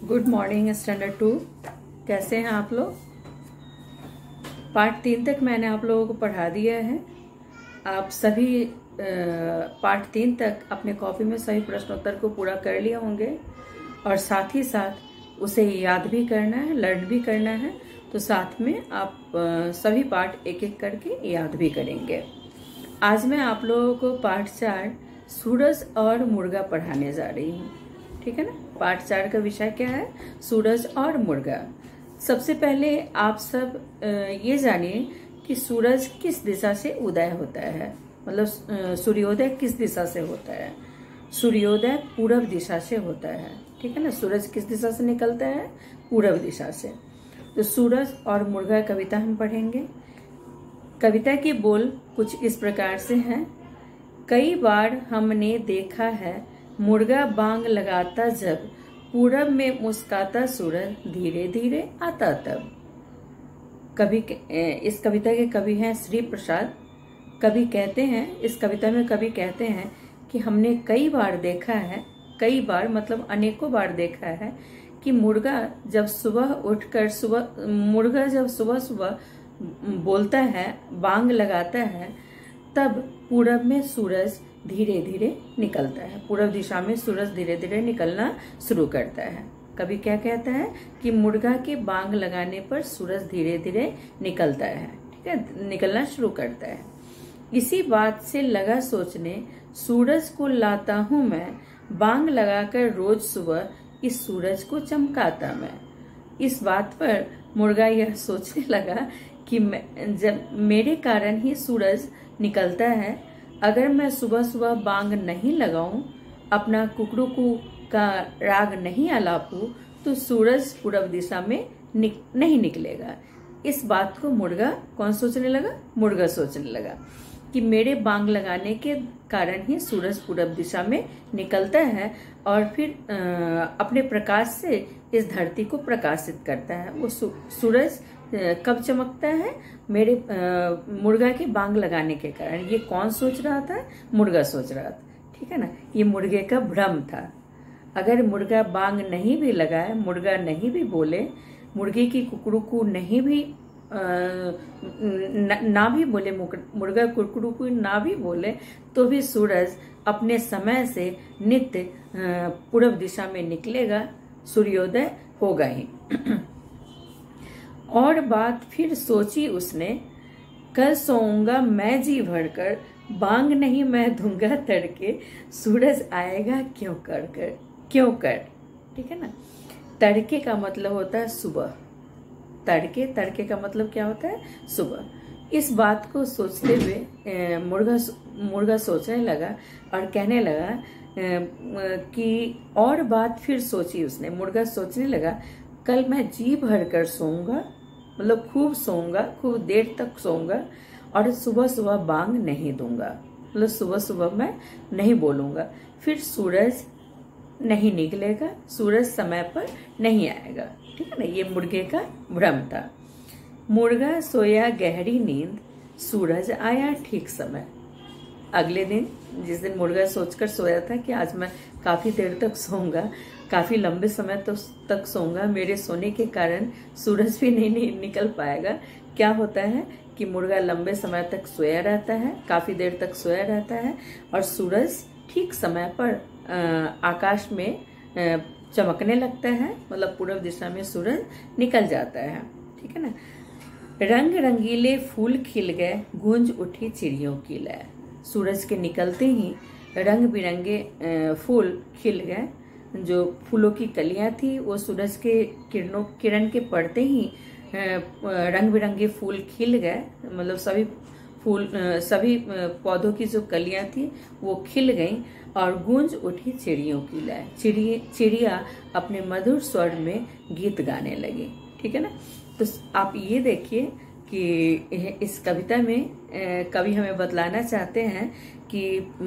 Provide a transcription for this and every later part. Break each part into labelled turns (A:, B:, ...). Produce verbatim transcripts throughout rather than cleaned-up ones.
A: Good morning standard to. कैसे हैं आप लोग? पार्ट तीन तक मैंने आप लोगों को पढ़ा दिया है। आप सभी पार्ट तीन तक अपने कॉपी में सभी प्रश्नोत्तर को पूरा कर लिए होंगे और साथ ही साथ उसे याद भी करना है, लर्न भी करना है। तो साथ में आप सभी पार्ट एक एक करके याद भी करेंगे। आज मैं आप लोगों को पार्ट चार सूरज और मुर्गा पढ़ाने जा रही हूँ। ठीक है ना? पार्ट चार का विषय क्या है? सूरज और मुर्गा। सबसे पहले आप सब ये जानिए कि सूरज किस दिशा से उदय होता है, मतलब सूर्योदय किस दिशा से होता है। सूर्योदय पूरब दिशा से होता है। ठीक है ना? सूरज किस दिशा से निकलता है? पूरब दिशा से। तो सूरज और मुर्गा कविता हम पढ़ेंगे। कविता की बोल कुछ इस प्रकार से है। कई बार हमने देखा है मुर्गा बांग लगाता जब, पूरब में मुस्काता सूरज धीरे धीरे आता तब। कवि इस कविता के कवि हैं श्री प्रसाद। कवि कहते हैं, इस कविता में कवि कहते हैं कि हमने कई बार देखा है, कई बार मतलब अनेकों बार देखा है कि मुर्गा जब सुबह उठकर सुबह मुर्गा जब सुबह सुबह बोलता है, बांग लगाता है, तब पूरब में सूरज धीरे धीरे निकलता है। पूर्व दिशा में सूरज धीरे धीरे निकलना शुरू करता है। कभी क्या कहता है कि मुर्गा के बांग लगाने पर सूरज धीरे धीरे निकलता है। ठीक है, निकलना शुरू करता है। इसी बात से लगा सोचने, सूरज को लाता हूँ मैं, बांग लगाकर रोज सुबह इस सूरज को चमकाता मैं। इस बात पर मुर्गा यह सोचने लगा कि जब मेरे कारण ही सूरज निकलता है, अगर मैं सुबह सुबह बांग नहीं लगाऊं, अपना कुकड़ुकू का राग नहीं आलापूं, तो सूरज पूरब दिशा में निक, नहीं निकलेगा। इस बात को मुर्गा कौन सोचने लगा? मुर्गा सोचने लगा कि मेरे बांग लगाने के कारण ही सूरज पूरब दिशा में निकलता है और फिर आ, अपने प्रकाश से इस धरती को प्रकाशित करता है। वो सूरज कब चमकता है? मेरे आ, मुर्गा के बांग लगाने के कारण। ये कौन सोच रहा था? मुर्गा सोच रहा था। ठीक है ना? ये मुर्गे का भ्रम था। अगर मुर्गा बांग नहीं भी लगाए, मुर्गा नहीं भी बोले, मुर्गे की कुकड़ुकू नहीं भी आ, न, ना भी बोले, मुर्गा कुकड़ुकू ना भी बोले, तो भी सूरज अपने समय से नित्य पूरब दिशा में निकलेगा, सूर्योदय होगा ही। और बात फिर सोची उसने, कल सोऊंगा मैं जी भरकर, बांग नहीं मैं दूंगा तड़के, सूरज आएगा क्यों कर कर क्यों कर। ठीक है ना? तड़के का मतलब होता है सुबह। तड़के तड़के का मतलब क्या होता है? सुबह। इस बात को सोचते हुए मुर्गा मुर्गा सोचने लगा और कहने लगा कि और बात फिर सोची उसने। मुर्गा सोचने लगा, कल मैं जी भर कर सोऊंगा, मतलब खूब सोऊंगा, खूब देर तक सोऊंगा, और सुबह सुबह बांग नहीं दूंगा, मतलब सुबह सुबह मैं नहीं बोलूंगा। फिर सूरज नहीं निकलेगा, सूरज समय पर नहीं आएगा। ठीक है ना? ये मुर्गे का भ्रम था। मुर्गा सोया गहरी नींद, सूरज आया ठीक समय। अगले दिन, जिस दिन मुर्गा सोचकर सोया था कि आज मैं काफी देर तक सोऊंगा, काफी लंबे समय तो तक सोऊंगा, मेरे सोने के कारण सूरज भी नहीं, नहीं निकल पाएगा। क्या होता है कि मुर्गा लंबे समय तक सोया रहता है, काफी देर तक सोया रहता है, और सूरज ठीक समय पर आकाश में चमकने लगता है, मतलब पूर्व दिशा में सूरज निकल जाता है। ठीक है ना? रंग रंगीले फूल खिल गए, गूंज उठी चिड़ियों की लय। सूरज के निकलते ही रंग बिरंगे फूल खिल गए। जो फूलों की कलियां थी वो सूरज के किरणों किरण के पड़ते ही रंग बिरंगे फूल खिल गए, मतलब सभी फूल सभी पौधों की जो कलियां थी वो खिल गईं और गूंज उठी चिड़ियों की लय। चिड़िया चिड़िया अपने मधुर स्वर में गीत गाने लगी। ठीक है ना? तो आप ये देखिए कि इस कविता में कवि हमें बतलाना चाहते हैं कि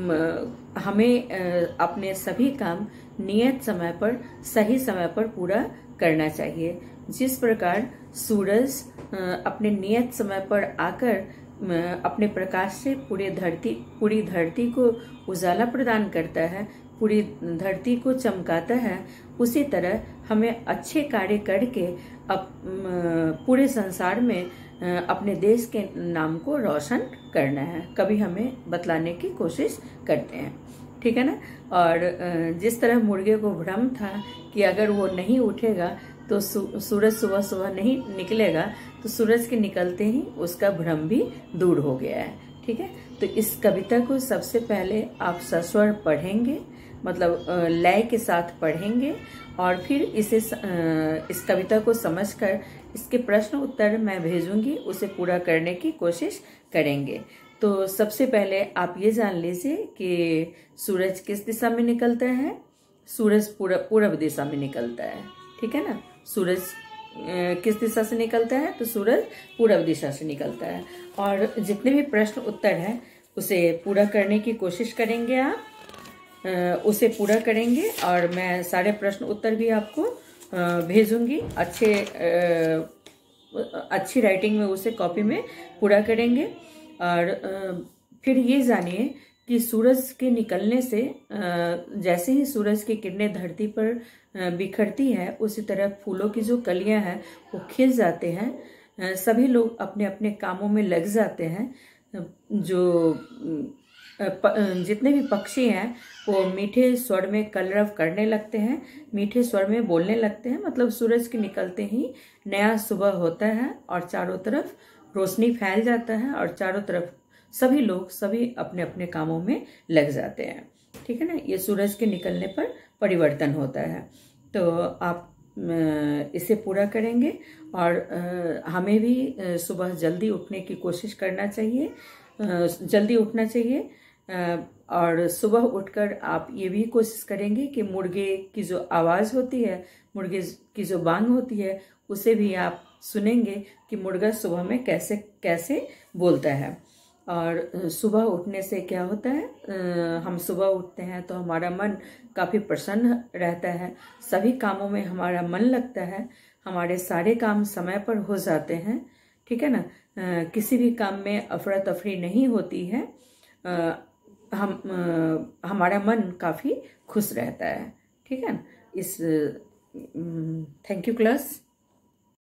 A: हमें अपने सभी काम नियत समय पर, सही समय पर पूरा करना चाहिए। जिस प्रकार सूरज अपने नियत समय पर आकर अपने प्रकाश से पूरे धरती पूरी धरती को उजाला प्रदान करता है, पूरी धरती को चमकाता है, उसी तरह हमें अच्छे कार्य करके अप, पूरे संसार में अपने देश के नाम को रोशन करना है, कभी हमें बतलाने की कोशिश करते हैं, ठीक है ना। और जिस तरह मुर्गे को भ्रम था कि अगर वो नहीं उठेगा तो सूरज सुबह सुबह नहीं निकलेगा, तो सूरज के निकलते ही उसका भ्रम भी दूर हो गया है, ठीक है। तो इस कविता को सबसे पहले आप सस्वर पढ़ेंगे, मतलब लय के साथ पढ़ेंगे, और फिर इसे इस कविता को समझकर इसके प्रश्न उत्तर मैं भेजूंगी, उसे पूरा करने की कोशिश करेंगे। तो सबसे पहले आप ये जान लीजिए कि सूरज किस दिशा में निकलता है। सूरज पूरब पूरब दिशा में निकलता है, ठीक है ना। सूरज किस दिशा से निकलता है, तो सूरज पूरब दिशा से निकलता है। और जितने भी प्रश्न उत्तर हैं उसे पूरा करने की कोशिश करेंगे, आप उसे पूरा करेंगे, और मैं सारे प्रश्न उत्तर भी आपको भेजूंगी। अच्छे अच्छी राइटिंग में उसे कॉपी में पूरा करेंगे। और फिर ये जानिए कि सूरज के निकलने से जैसे ही सूरज की किरणें धरती पर बिखरती है, उसी तरह फूलों की जो कलियां हैं वो खिल जाते हैं, सभी लोग अपने अपने कामों में लग जाते हैं। जो जितने भी पक्षी हैं वो मीठे स्वर में कलरव करने लगते हैं, मीठे स्वर में बोलने लगते हैं। मतलब सूरज के निकलते ही नया सुबह होता है और चारों तरफ रोशनी फैल जाता है, और चारों तरफ सभी लोग सभी अपने अपने कामों में लग जाते हैं, ठीक है ना। ये सूरज के निकलने पर परिवर्तन होता है। तो आप इसे पूरा करेंगे, और हमें भी सुबह जल्दी उठने की कोशिश करना चाहिए, जल्दी उठना चाहिए। और सुबह उठकर आप ये भी कोशिश करेंगे कि मुर्गे की जो आवाज़ होती है, मुर्गे की जो बांग होती है, उसे भी आप सुनेंगे कि मुर्गा सुबह में कैसे कैसे बोलता है। और सुबह उठने से क्या होता है, हम सुबह उठते हैं तो हमारा मन काफ़ी प्रसन्न रहता है, सभी कामों में हमारा मन लगता है, हमारे सारे काम समय पर हो जाते हैं, ठीक है ना। किसी भी काम में अफरा तफरी नहीं होती है, हम हमारा मन काफ़ी खुश रहता है, ठीक है ना। इस थैंक यू क्लास।